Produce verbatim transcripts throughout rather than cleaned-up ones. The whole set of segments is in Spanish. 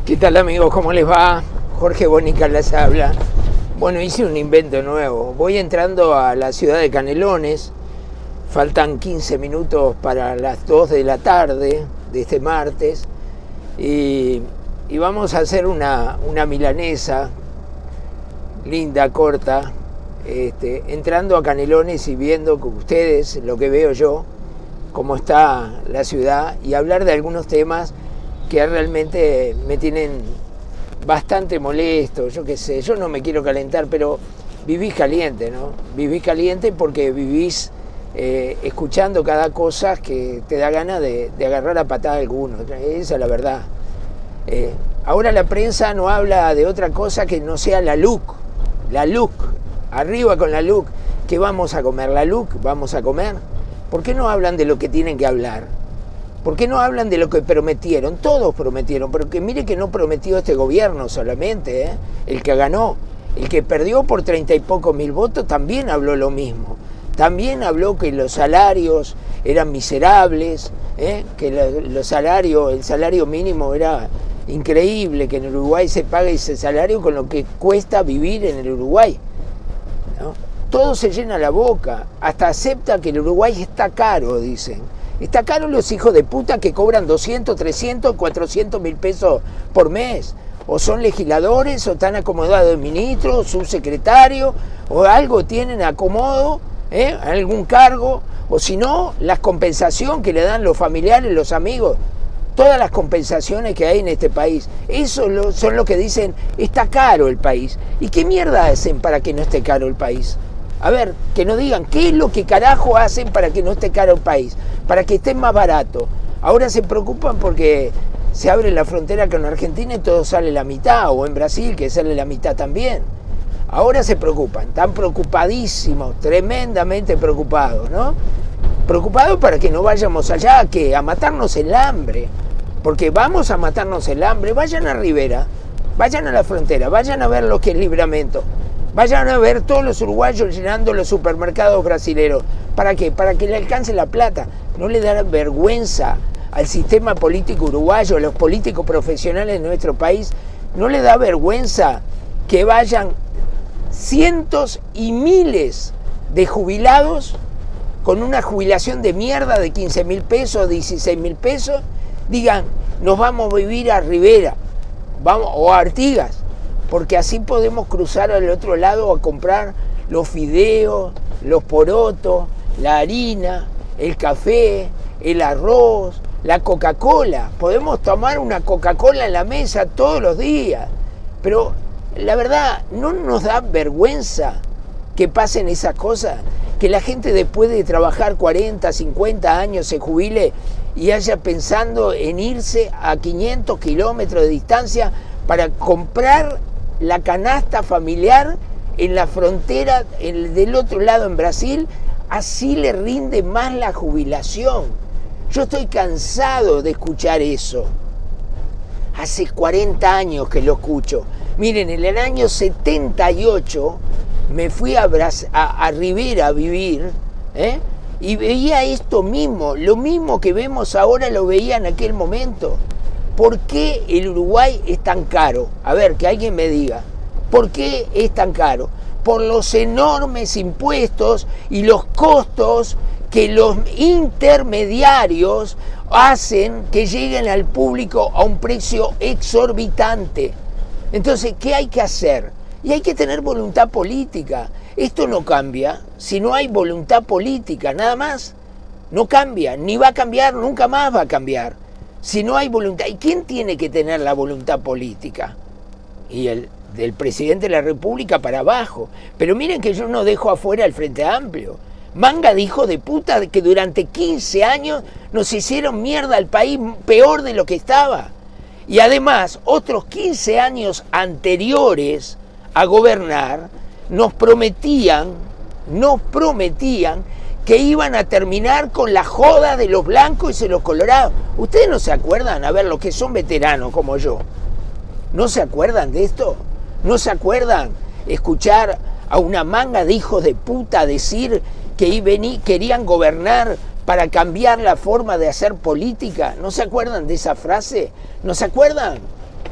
¿Qué tal, amigos? ¿Cómo les va? Jorge Bonica les habla. Bueno, hice un invento nuevo. Voy entrando a la ciudad de Canelones. Faltan quince minutos para las dos de la tarde de este martes. Y, y vamos a hacer una, una milanesa linda, corta. Este, entrando a Canelones y viendo con ustedes lo que veo yo, cómo está la ciudad, y hablar de algunos temas que realmente me tienen bastante molesto. Yo qué sé, yo no me quiero calentar, pero vivís caliente, ¿no? Vivís caliente porque vivís eh, escuchando cada cosa que te da ganas de, de agarrar a patada a alguno. Esa es la verdad. Eh, ahora la prensa no habla de otra cosa que no sea la L U C. La L U C. Arriba con la L U C. ¿Qué vamos a comer? ¿La L U C vamos a comer? ¿Por qué no hablan de lo que tienen que hablar? ¿Por qué no hablan de lo que prometieron? Todos prometieron, pero que mire que no prometió este gobierno solamente, ¿eh? El que ganó, el que perdió por treinta y pocos mil votos también habló lo mismo. También habló que los salarios eran miserables, ¿eh? Que los salarios, el salario mínimo era increíble, que en Uruguay se paga ese salario con lo que cuesta vivir en el Uruguay, ¿no? Todo se llena la boca, hasta acepta que el Uruguay está caro, dicen. Está caro los hijos de puta que cobran doscientos, trescientos, cuatrocientos mil pesos por mes. O son legisladores, o están acomodados de ministros, subsecretarios, o algo tienen acomodo, ¿eh? Algún cargo. O si no, las compensaciones que le dan los familiares, los amigos. Todas las compensaciones que hay en este país. Eso son lo que dicen, está caro el país. ¿Y qué mierda hacen para que no esté caro el país? A ver, que nos digan, ¿qué es lo que carajo hacen para que no esté caro el país? Para que esté más barato. Ahora se preocupan porque se abre la frontera con Argentina y todo sale la mitad, o en Brasil que sale la mitad también. Ahora se preocupan, están preocupadísimos, tremendamente preocupados, ¿no? Preocupados para que no vayamos allá, que a matarnos el hambre. Porque vamos a matarnos el hambre. Vayan a Rivera, vayan a la frontera, vayan a ver lo que es Libramento. Vayan a ver todos los uruguayos llenando los supermercados brasileños. ¿Para qué? Para que le alcance la plata. ¿No le da vergüenza al sistema político uruguayo, a los políticos profesionales de nuestro país? ¿No le da vergüenza que vayan cientos y miles de jubilados con una jubilación de mierda de quince mil pesos, dieciséis mil pesos? Digan, nos vamos a vivir a Rivera, vamos, o a Artigas, porque así podemos cruzar al otro lado a comprar los fideos, los porotos, la harina, el café, el arroz, la Coca-Cola. Podemos tomar una Coca-Cola en la mesa todos los días. Pero la verdad, ¿no nos da vergüenza que pasen esas cosas? Que la gente después de trabajar cuarenta, cincuenta años se jubile y haya pensando en irse a quinientos kilómetros de distancia para comprar la canasta familiar en la frontera en, del otro lado en Brasil. Así le rinde más la jubilación. Yo estoy cansado de escuchar eso. Hace cuarenta años que lo escucho. Miren, en el año setenta y ocho me fui a, Bras a, a Rivera a vivir, ¿eh? Y veía esto mismo, lo mismo que vemos ahora lo veía en aquel momento. ¿Por qué el Uruguay es tan caro? A ver, que alguien me diga. ¿Por qué es tan caro? Por los enormes impuestos y los costos que los intermediarios hacen que lleguen al público a un precio exorbitante. Entonces, ¿qué hay que hacer? Y hay que tener voluntad política. Esto no cambia si no hay voluntad política, nada más. No cambia, ni va a cambiar, nunca más va a cambiar. Si no hay voluntad. ¿Y quién tiene que tener la voluntad política? Y el del presidente de la República para abajo. Pero miren que yo no dejo afuera el Frente Amplio. Manga de hijo de puta que durante quince años nos hicieron mierda al país peor de lo que estaba. Y además, otros quince años anteriores a gobernar, nos prometían, nos prometían que iban a terminar con la joda de los blancos y de los colorados. ¿Ustedes no se acuerdan? A ver, los que son veteranos como yo, ¿no se acuerdan de esto? ¿No se acuerdan escuchar a una manga de hijos de puta decir que querían gobernar para cambiar la forma de hacer política? ¿No se acuerdan de esa frase? ¿No se acuerdan?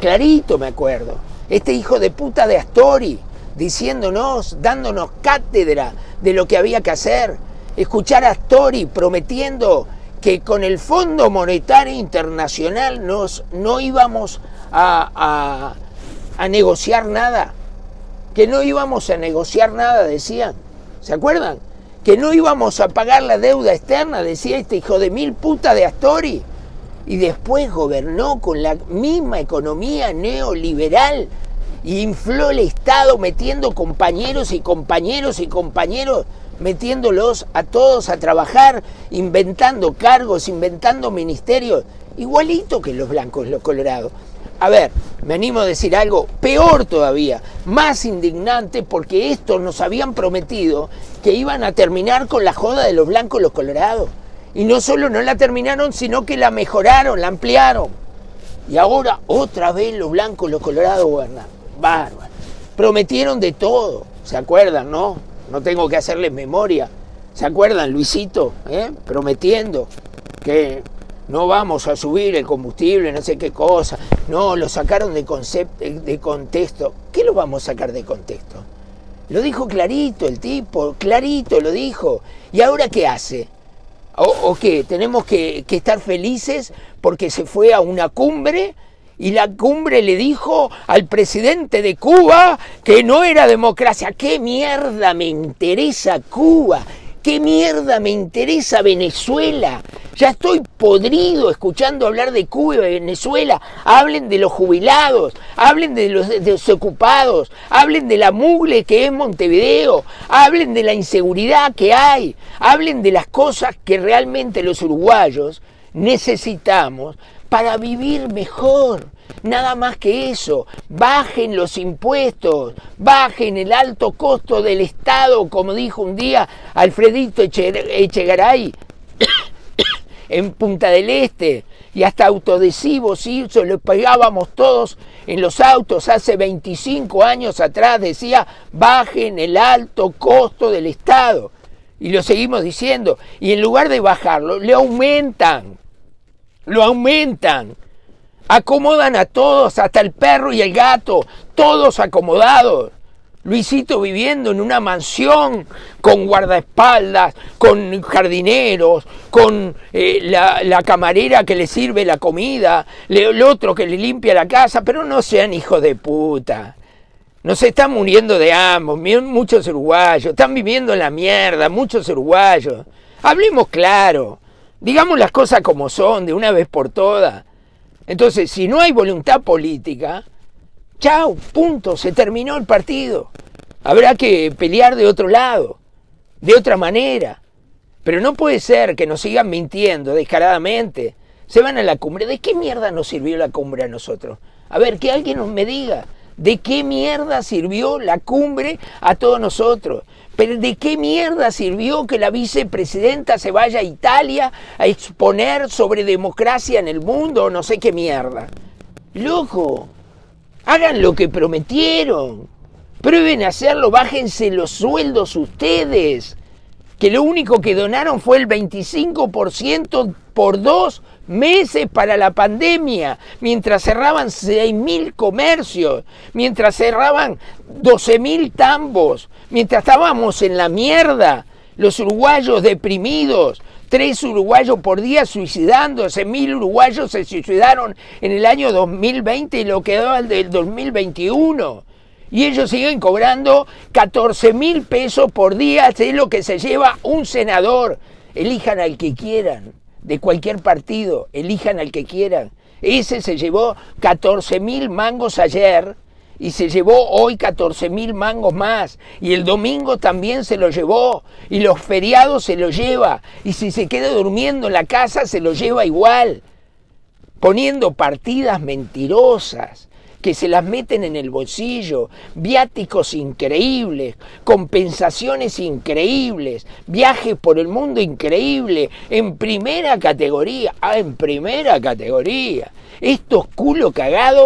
clarito me acuerdo. Este hijo de puta de Astori, diciéndonos, dándonos cátedra de lo que había que hacer. Escuchar a Astori prometiendo que con el Fondo Monetario Internacional nos, no íbamos a, a, a negociar nada. Que no íbamos a negociar nada, decían. ¿Se acuerdan? Que no íbamos a pagar la deuda externa, decía este hijo de mil puta de Astori. Y después gobernó con la misma economía neoliberal y infló el Estado metiendo compañeros y compañeros y compañeros, metiéndolos a todos a trabajar, inventando cargos, inventando ministerios, igualito que los blancos, los colorados. A ver, me animo a decir algo peor todavía, más indignante, porque estos nos habían prometido que iban a terminar con la joda de los blancos y los colorados. Y no solo no la terminaron, sino que la mejoraron, la ampliaron. Y ahora otra vez los blancos y los colorados gobernan. Bárbaro. Prometieron de todo, ¿se acuerdan, no? No tengo que hacerles memoria. ¿Se acuerdan, Luisito? ¿Eh? Prometiendo que no vamos a subir el combustible, no sé qué cosa. No, lo sacaron de, concepto, de contexto. ¿Qué lo vamos a sacar de contexto? Lo dijo clarito el tipo, clarito lo dijo. ¿Y ahora qué hace? ¿O, o qué? ¿Tenemos que, que estar felices porque se fue a una cumbre y la cumbre le dijo al presidente de Cuba que no era democracia? ¿Qué mierda me interesa Cuba? ¿Qué mierda me interesa Venezuela? Ya estoy podrido escuchando hablar de Cuba y Venezuela. Hablen de los jubilados, hablen de los desocupados, hablen de la mugre que es Montevideo, hablen de la inseguridad que hay, hablen de las cosas que realmente los uruguayos necesitamos para vivir mejor. Nada más que eso. Bajen los impuestos, bajen el alto costo del Estado, como dijo un día Alfredito Echegaray en Punta del Este, y hasta autoadhesivos hizo, lo pegábamos todos en los autos hace veinticinco años atrás, decía, bajen el alto costo del Estado, y lo seguimos diciendo, y en lugar de bajarlo, le aumentan, lo aumentan, acomodan a todos, hasta el perro y el gato, todos acomodados. Luisito viviendo en una mansión con guardaespaldas, con jardineros, con eh, la, la camarera que le sirve la comida, le, el otro que le limpia la casa, pero no sean hijos de puta. Nos están muriendo de hambre, muchos uruguayos, están viviendo en la mierda, muchos uruguayos. Hablemos claro, digamos las cosas como son, de una vez por todas. Entonces, si no hay voluntad política, chau, punto, se terminó el partido. Habrá que pelear de otro lado, de otra manera. Pero no puede ser que nos sigan mintiendo descaradamente. Se van a la cumbre. ¿De qué mierda nos sirvió la cumbre a nosotros? A ver, que alguien nos me diga. ¿De qué mierda sirvió la cumbre a todos nosotros? ¿Pero de qué mierda sirvió que la vicepresidenta se vaya a Italia a exponer sobre democracia en el mundo? No sé qué mierda. Loco, hagan lo que prometieron. Prueben a hacerlo, bájense los sueldos ustedes. Que lo único que donaron fue el veinticinco por ciento por dos meses para la pandemia, mientras cerraban seis mil comercios, mientras cerraban doce mil tambos, mientras estábamos en la mierda, los uruguayos deprimidos, tres uruguayos por día suicidándose, mil uruguayos se suicidaron en el año dos mil veinte y lo quedó al del dos mil veintiuno. Y ellos siguen cobrando catorce mil pesos por día, es lo que se lleva un senador. Elijan al que quieran, de cualquier partido, elijan al que quieran. Ese se llevó catorce mil mangos ayer y se llevó hoy catorce mil mangos más. Y el domingo también se lo llevó. Y los feriados se lo lleva. Y si se queda durmiendo en la casa se lo lleva igual. Poniendo partidas mentirosas que se las meten en el bolsillo, viáticos increíbles, compensaciones increíbles, viajes por el mundo increíble, en primera categoría, ah, en primera categoría. Estos culo cagados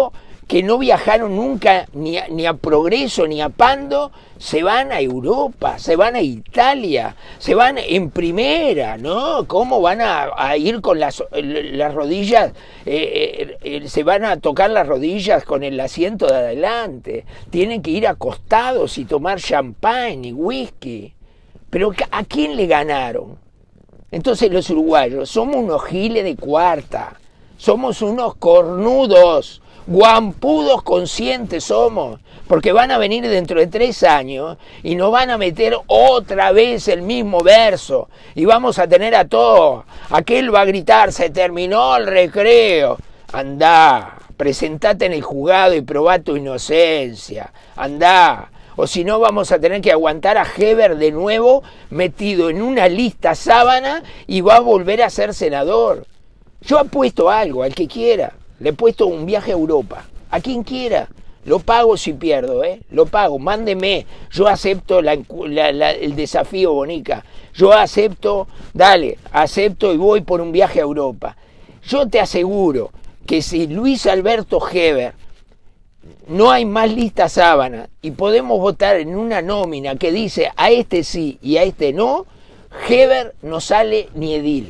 que no viajaron nunca ni a, ni a Progreso ni a Pando, se van a Europa, se van a Italia, se van en primera, ¿no? ¿Cómo van a, a ir con las, las rodillas, eh, eh, se van a tocar las rodillas con el asiento de adelante? Tienen que ir acostados y tomar champán y whisky. Pero ¿a quién le ganaron? Entonces los uruguayos somos unos giles de cuarta, somos unos cornudos, guampudos conscientes somos, porque van a venir dentro de tres años y nos van a meter otra vez el mismo verso y vamos a tener a todos, aquel va a gritar, se terminó el recreo, andá, presentate en el juzgado y probá tu inocencia, andá, o si no vamos a tener que aguantar a Heber de nuevo metido en una lista sábana y va a volver a ser senador. Yo apuesto algo, al que quiera. Le he puesto un viaje a Europa. A quien quiera. Lo pago si pierdo, ¿eh? Lo pago. Mándeme. Yo acepto la, la, la, el desafío, Bonica. Yo acepto, dale, acepto y voy por un viaje a Europa. Yo te aseguro que si Luis Alberto Heber no hay más lista sábana y podemos votar en una nómina que dice a este sí y a este no, Heber no sale ni edil.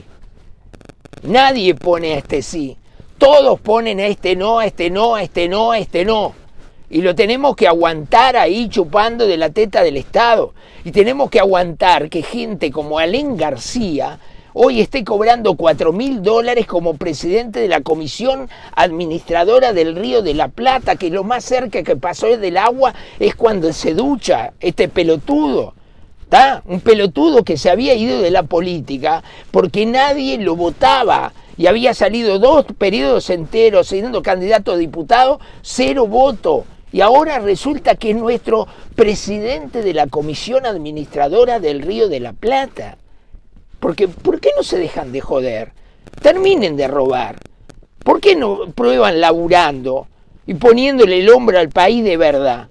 Nadie pone a este sí. Todos ponen a este no, a este no, a este no, a este no. Y lo tenemos que aguantar ahí chupando de la teta del Estado. Y tenemos que aguantar que gente como Alén García hoy esté cobrando cuatro mil dólares como presidente de la Comisión Administradora del Río de la Plata, que lo más cerca que pasó del agua es cuando se ducha, este pelotudo. ¿Tá? Un pelotudo que se había ido de la política porque nadie lo votaba y había salido dos periodos enteros siendo candidato a diputado, cero voto. Y ahora resulta que es nuestro presidente de la Comisión Administradora del Río de la Plata. Porque, ¿por qué no se dejan de joder? Terminen de robar. ¿Por qué no prueban laburando y poniéndole el hombro al país de verdad?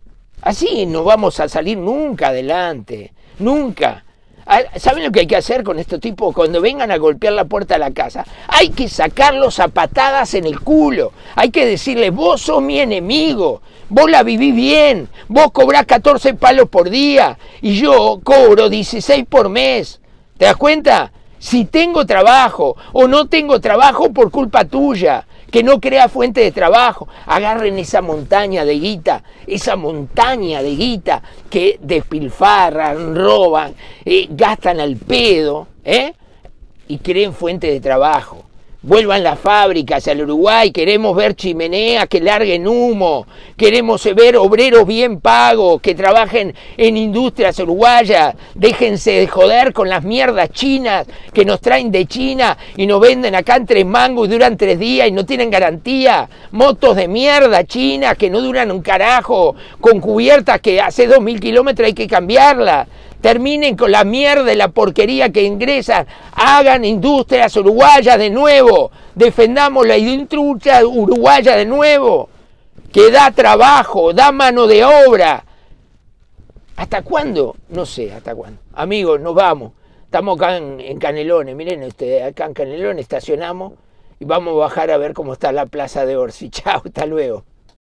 Así no vamos a salir nunca adelante, nunca. ¿Saben lo que hay que hacer con estos tipos cuando vengan a golpear la puerta de la casa? Hay que sacarlos a patadas en el culo. Hay que decirles, vos sos mi enemigo, vos la vivís bien, vos cobrás catorce palos por día y yo cobro dieciséis por mes. ¿Te das cuenta? Si tengo trabajo o no tengo trabajo por culpa tuya, que no crea fuente de trabajo, agarren esa montaña de guita, esa montaña de guita que despilfarran, roban, eh, gastan al pedo, ¿eh? Y creen fuente de trabajo. Vuelvan las fábricas al Uruguay, queremos ver chimeneas que larguen humo, queremos ver obreros bien pagos, que trabajen en industrias uruguayas, déjense de joder con las mierdas chinas que nos traen de China y nos venden acá en tres mangos y duran tres días y no tienen garantía, motos de mierda chinas que no duran un carajo, con cubiertas que hace dos mil kilómetros hay que cambiarlas. Terminen con la mierda y la porquería que ingresan. Hagan industrias uruguayas de nuevo. Defendamos la industria uruguaya de nuevo. Que da trabajo, da mano de obra. ¿Hasta cuándo? No sé hasta cuándo. Amigos, nos vamos. Estamos acá en, en Canelones. Miren, este, acá en Canelones estacionamos y vamos a bajar a ver cómo está la plaza de Orsi. Chao, hasta luego.